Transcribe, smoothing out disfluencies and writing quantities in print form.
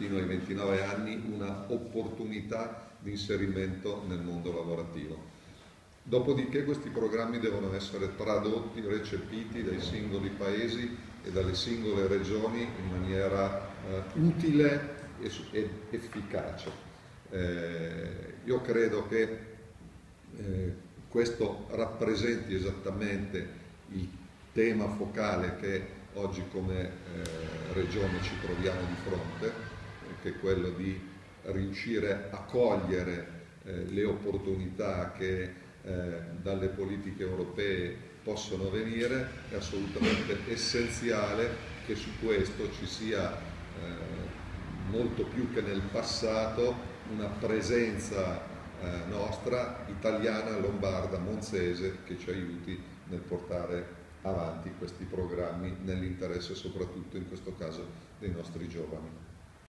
fino ai 29 anni una opportunità di inserimento nel mondo lavorativo. Dopodiché questi programmi devono essere tradotti, recepiti dai singoli paesi e dalle singole regioni in maniera utile ed efficace. Io credo che questo rappresenti esattamente il tema focale che oggi come regione ci troviamo di fronte, che è quello di riuscire a cogliere le opportunità che dalle politiche europee possono venire. È assolutamente essenziale che su questo ci sia molto più che nel passato una presenza nostra, italiana, lombarda, monzese, che ci aiuti nel portare avanti questi programmi nell'interesse soprattutto in questo caso dei nostri giovani.